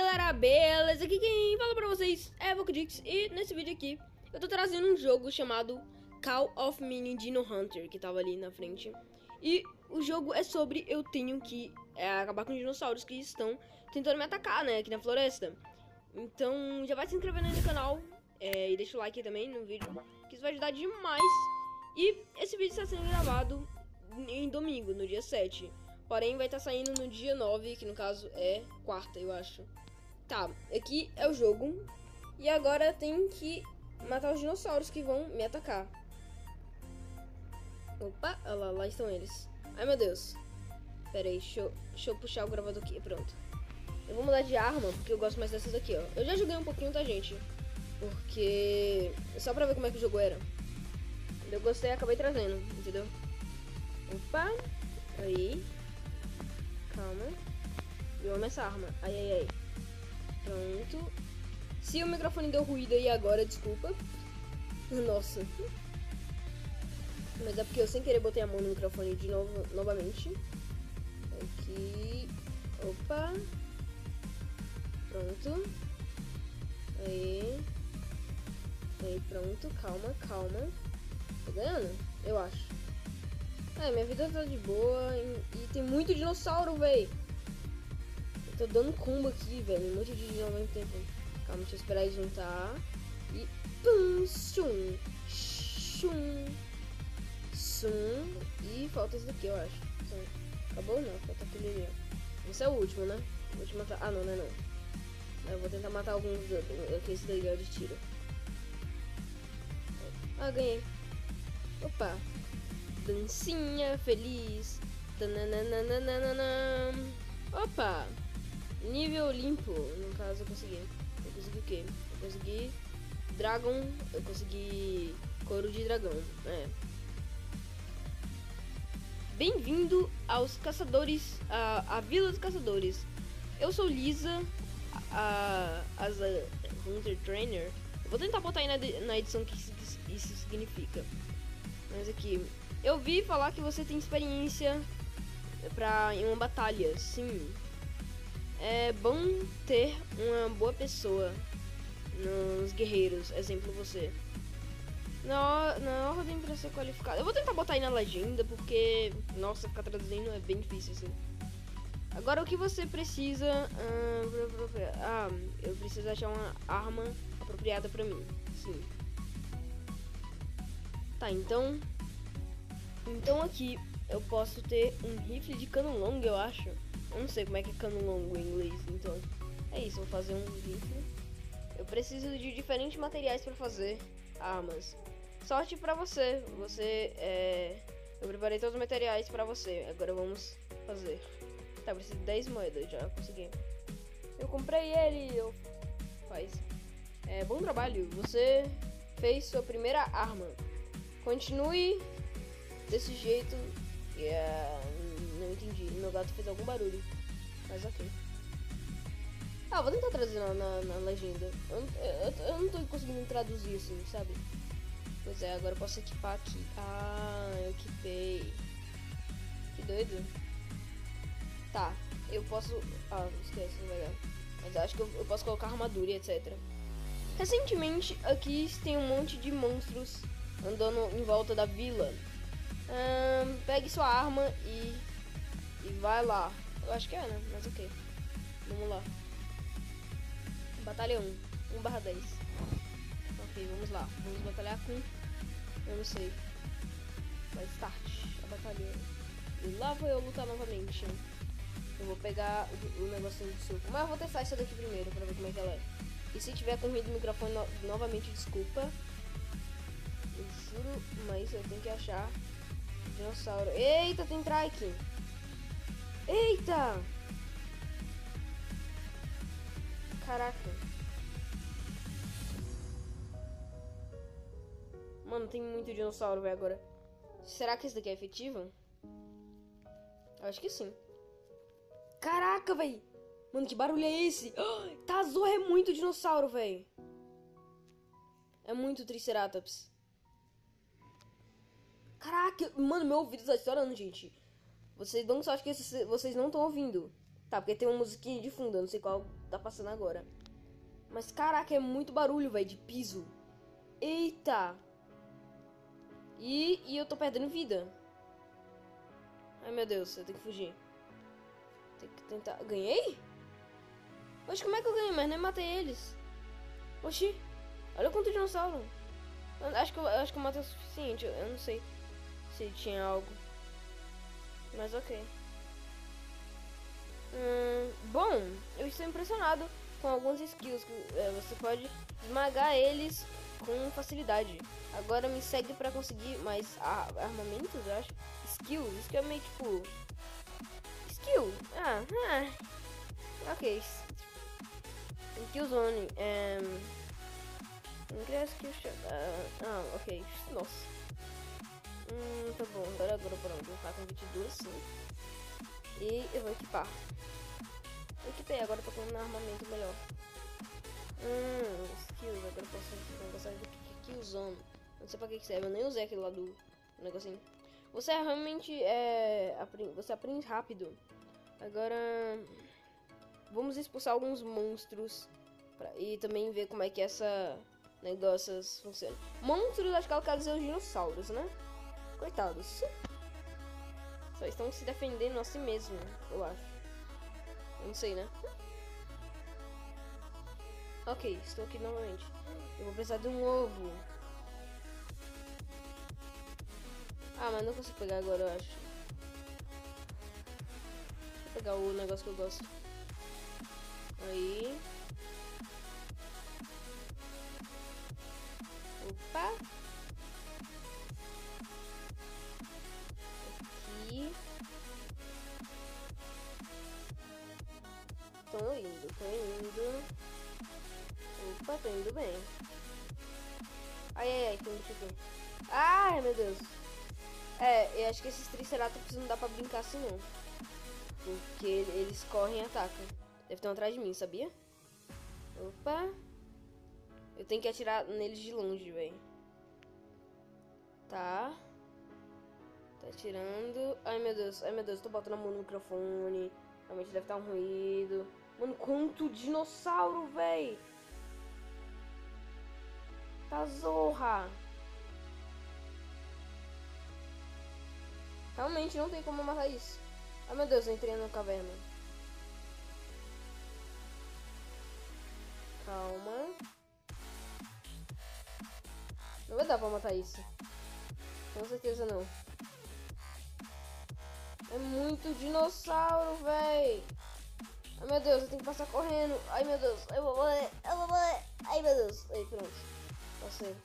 galera, beleza? Aqui quem fala pra vocês é Vocodix. E nesse vídeo aqui eu tô trazendo um jogo chamado Call of Mini Dino Hunter, que tava ali na frente. E o jogo é sobre eu tenho que acabar com os dinossauros que estão tentando me atacar, né, aqui na floresta. Então já vai se inscrevendo aí no canal e deixa o like aí também no vídeo, que isso vai ajudar demais. E esse vídeo está sendo gravado em domingo, no dia 7. Porém, vai estar saindo no dia 9, que no caso é quarta, eu acho. Tá, aqui é o jogo. E agora tem que matar os dinossauros que vão me atacar. Opa, olha lá, lá estão eles. Ai, meu Deus. Pera aí, deixa eu puxar o gravador aqui, pronto. Eu vou mudar de arma, porque eu gosto mais dessas aqui, ó. Eu já joguei um pouquinho, tá, gente? Porque... só pra ver como é que o jogo era. Eu gostei e acabei trazendo, entendeu? Opa, aí... calma. Eu amo essa arma. Ai, ai, ai. Pronto. Se o microfone deu ruído aí agora, desculpa. Nossa. Mas é porque eu sem querer botei a mão no microfone de novo, novamente. Aqui. Opa. Pronto. Aí. Aí, pronto. Calma, calma. Tô ganhando? Eu acho. Minha vida tá de boa e tem muito dinossauro, véi. Eu tô dando combo aqui, velho. Um monte de dinossauro ao mesmo tempo. Calma, deixa eu esperar ele juntar. E... pum, shum, shum, sum. E falta esse daqui, eu acho. Acabou? Não, falta aquele ali, ó. Esse é o último, né? Vou te matar. Ah, não, não é não. Eu vou tentar matar alguns aqui, esse daí é de tiro. Ah, ganhei. Opa. Dancinha feliz. Tananana. Opa! Nível limpo. No caso eu consegui. Eu consegui o quê? Eu consegui Dragon. Eu consegui couro de dragão. Bem-vindo aos caçadores. A Vila dos Caçadores. Eu sou Lisa, as Hunter Trainer. Eu vou tentar botar aí na edição o que isso significa. Mas aqui, eu vi falar que você tem experiência em uma batalha. Sim, é bom ter uma boa pessoa nos guerreiros, exemplo você. Na ordem para ser qualificado. Eu vou tentar botar aí na legenda, porque, nossa, ficar traduzindo é bem difícil assim. Agora o que você precisa... eu preciso achar uma arma apropriada pra mim. Sim. Tá, então aqui eu posso ter um rifle de cano longo, eu acho. Eu não sei como é que é cano longo em inglês, então é isso, vou fazer um rifle. Eu preciso de diferentes materiais pra fazer armas. Sorte pra você, eu preparei todos os materiais pra você, agora vamos fazer. Tá, eu preciso de 10 moedas, já consegui. Eu comprei ele, faz. Bom trabalho, você fez sua primeira arma. Continue desse jeito. Não entendi. Meu gato fez algum barulho. Mas ok. Ah, vou tentar trazer na legenda. Eu não tô conseguindo traduzir assim, sabe? Pois é, agora eu posso equipar aqui. Ah, eu equipei. Que doido. Tá, eu posso... ah, esquece, não vai dar. Mas acho que eu posso colocar armadura e etc. Recentemente, aqui tem um monte de monstros andando em volta da vila. Pegue sua arma e vai lá. Eu acho que é, né? Mas ok. Vamos lá. Batalha 1/10. Ok, vamos lá. Vamos batalhar com... eu não sei. Vai start a batalha. E lá vou eu lutar novamente. Eu vou pegar o negocinho de suco. Mas eu vou testar essa daqui primeiro pra ver como é que ela é. E se tiver com ruído do microfone novamente, desculpa. Eu juro, mas eu tenho que achar dinossauro. Eita, tem trike. Eita! Caraca. Mano, tem muito dinossauro, velho, agora. Será que esse daqui é efetivo? Eu acho que sim. Caraca, velho. Mano, que barulho é esse? Tazor é muito dinossauro, velho. É muito Triceratops. Caraca, mano, meu ouvido tá estourando, gente. Vocês dão sorte que vocês não estão ouvindo. Tá, porque tem uma musiquinha de fundo, eu não sei qual tá passando agora. Mas caraca, é muito barulho, velho, de piso. Eita! E eu tô perdendo vida. Ai, meu Deus, eu tenho que fugir. Tem que tentar... Ganhei? Oxe, como é que eu ganhei? Mas nem matei eles. Oxi, olha quanto dinossauro. Acho que eu matei o suficiente. Eu não sei se tinha algo. Mas ok. Bom, eu estou impressionado com alguns skills que você pode esmagar eles com facilidade. Agora me segue para conseguir mais armamentos, eu acho. Skills, isso que é meio tipo... Skill, ok. Killzone, ingress kill shot, ok, nossa. Tá bom, agora pronto, vou ficar com 22 sim. E eu vou equipar. Eu equipei, agora tô com um armamento melhor. Skills, agora eu posso gostar de Killzone. Não sei pra que serve, eu nem usei aquele lá do negocinho. Você realmente você aprende rápido. Agora vamos expulsar alguns monstros e também ver como é que essa negócios funciona. Monstros, acho que ela quer dizer os dinossauros, né? Coitados. Só estão se defendendo a si mesmo, eu acho. Eu não sei, né? Ok, estou aqui novamente. Eu vou precisar de um ovo. Ah, mas não consigo pegar agora, eu acho. Vou pegar o negócio que eu gosto. Aí. Opa. Aqui. Tô indo. Opa, tô indo bem. Ai, tem um bicho aqui. Ai, meu Deus. Eu acho que esses Triceratops não dá pra brincar assim, não. Porque eles correm e atacam. Deve ter um atrás de mim, sabia? Opa. Eu tenho que atirar neles de longe, velho. Tá. Tá atirando. Ai, meu Deus. Tô botando a mão no microfone. Realmente deve estar um ruído. Mano, quanto dinossauro, velho. Tá zorra. Realmente não tem como matar isso. Ai, meu Deus, eu entrei na caverna. Calma. Não vai dar pra matar isso. Com certeza não. É muito dinossauro, véi. Ai, meu Deus, eu tenho que passar correndo. Ai, meu Deus, eu vou morrer. Ai, meu Deus. Aí, pronto. Passei.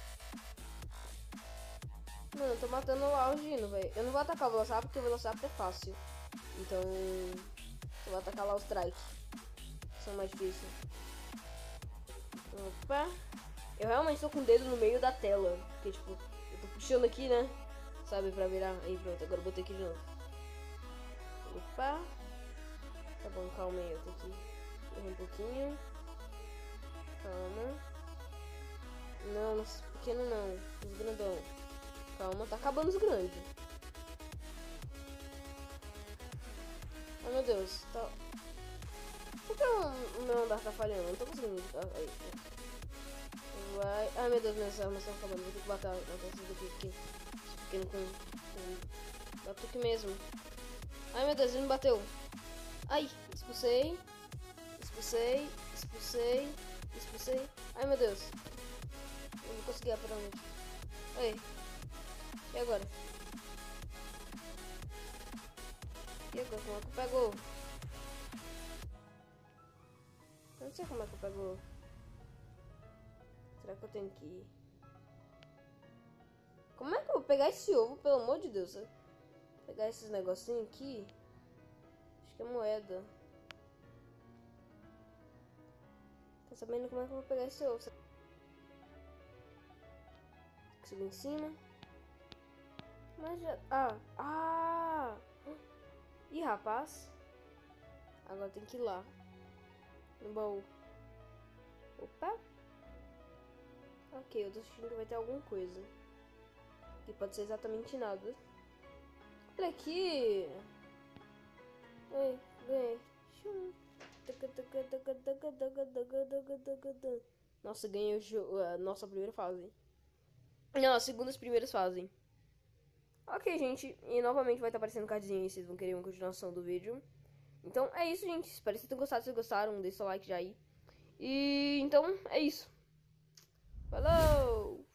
Mano, eu tô matando o Algino, velho. Eu não vou atacar o Velociraptor porque o Velociraptor é fácil. Então, eu vou atacar lá os Trike. São mais difíceis. Opa. Eu realmente tô com o dedo no meio da tela. Porque, tipo, eu tô puxando aqui, né? Sabe, pra virar. Aí, pronto. Agora eu botei aqui de novo. Opa. Tá bom, calma aí. Eu tenho que correr um pouquinho. Calma. Não, os pequenos não. Os grandão. Calma, tá acabando os grandes. Ai, meu Deus. Tá... Por que o meu andar tá falhando? Eu não tô conseguindo. Aí. Vai. Ai, meu Deus, minhas armas estão acabando. Vou ter que matar esses daqui. Esse pequeno com... Batuque mesmo. Ai, meu Deus, ele me bateu. Ai, expulsei. Ai, meu Deus. Eu não consegui aparentemente. Aí. E agora? Como é que eu pego? Eu não sei como é que eu pego. Será que eu tenho que ir? Como é que eu vou pegar esse ovo, pelo amor de Deus? Pegar esses negocinhos aqui. Acho que é moeda. Tá sabendo como é que eu vou pegar esse ovo? Subir em cima. Mas já... Ih, rapaz. Agora tem que ir lá. No baú. Opa. Ok, eu tô sentindo que vai ter alguma coisa. Que pode ser exatamente nada. Olha aqui. Ei, ganhei. Nossa, ganhei a nossa primeira fase. Não, as segundas primeiras fases. Ok, gente. E novamente vai estar aparecendo um cardzinho aí. Vocês vão querer uma continuação do vídeo. Então é isso, gente. Espero que vocês tenham gostado. Se vocês gostaram, deixa o like já aí. E então é isso. Falou!